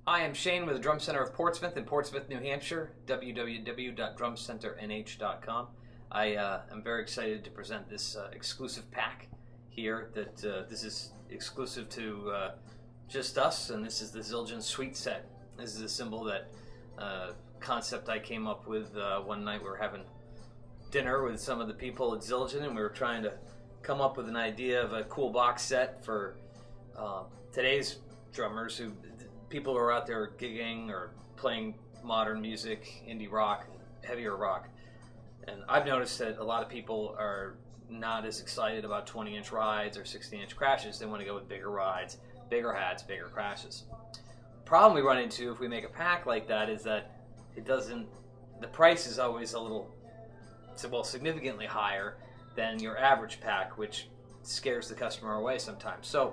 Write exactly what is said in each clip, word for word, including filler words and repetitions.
Hi, I'm Shane with the Drum Center of Portsmouth in Portsmouth, New Hampshire, w w w dot drum center n h dot com. I uh, am very excited to present this uh, exclusive pack here. That uh, this is exclusive to uh, just us, and this is the Zildjian Sweet Set. This is a cymbal that uh, concept I came up with uh, one night. We were having dinner with some of the people at Zildjian, and we were trying to come up with an idea of a cool box set for uh, today's drummers, who people who are out there gigging or playing modern music, indie rock, heavier rock. And I've noticed that a lot of people are not as excited about twenty inch rides or sixteen inch crashes. They want to go with bigger rides, bigger hats, bigger crashes. Problem we run into if we make a pack like that is that it doesn't, the price is always a little, well, significantly higher than your average pack, which scares the customer away sometimes. So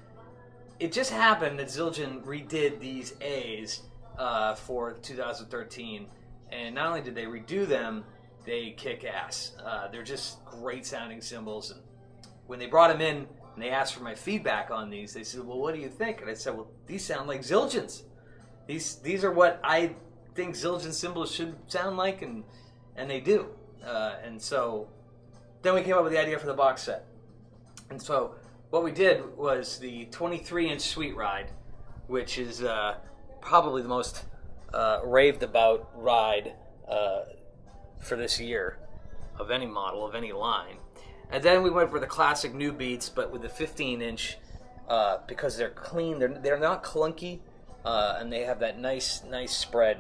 it just happened that Zildjian redid these A's uh, for two thousand thirteen, and not only did they redo them, they kick ass. Uh, they're just great sounding cymbals, and when they brought them in and they asked for my feedback on these, they said, well, what do you think? And I said, well, these sound like Zildjians. These these are what I think Zildjian cymbals should sound like, and and they do. Uh, and so then we came up with the idea for the box set. And so what we did was the twenty-three inch Sweet Ride, which is uh, probably the most uh, raved about ride uh, for this year of any model, of any line. And then we went for the classic New Beats, but with the fifteen inch, uh, because they're clean, they're, they're not clunky, uh, and they have that nice, nice spread.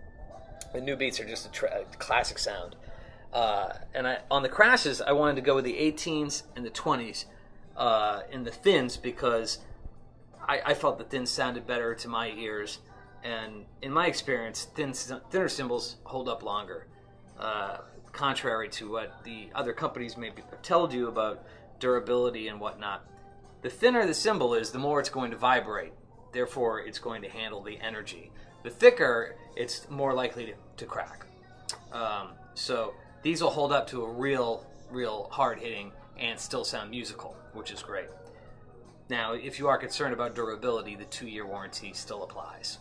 The New Beats are just a, tra a classic sound. Uh, and I, on the crashes, I wanted to go with the eighteens and the twenties uh, in the thins, because I, I felt the thins sounded better to my ears. And in my experience, thin, thinner cymbals hold up longer. Uh, contrary to what the other companies may have told you about durability and whatnot. The thinner the cymbal is, the more it's going to vibrate. Therefore, it's going to handle the energy. The thicker, it's more likely to, to crack. Um, so these will hold up to a real, real hard-hitting and still sound musical, which is great. Now, if you are concerned about durability, the two-year warranty still applies.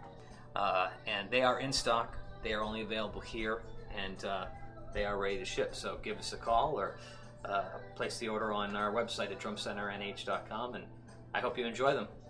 Uh, and they are in stock. They are only available here, and uh, they are ready to ship. So give us a call or uh, place the order on our website at drum center n h dot com, and I hope you enjoy them.